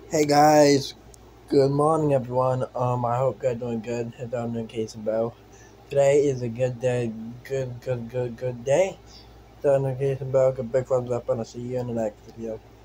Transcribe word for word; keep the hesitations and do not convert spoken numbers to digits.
Hey guys, good morning everyone. Um, I hope you're doing good. It's Donald Case and Bell. Today is a good day, good, good, good, good day. Donald Case and Bell, good big thumbs up, and I'll see you in the next video.